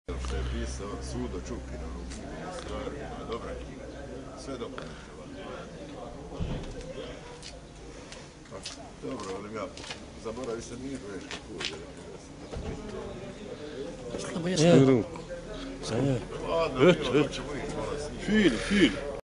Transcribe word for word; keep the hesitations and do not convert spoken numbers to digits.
Što je pisao Sudo Čupin, ono stvar, dobra knjiga. Sve dokumentovano. Dobro, ali ja zaboravio se nije Greška Kuđe. Slabo je ruku. Ladno, bilo, hoćemo ih malo s njim. Fili, fili.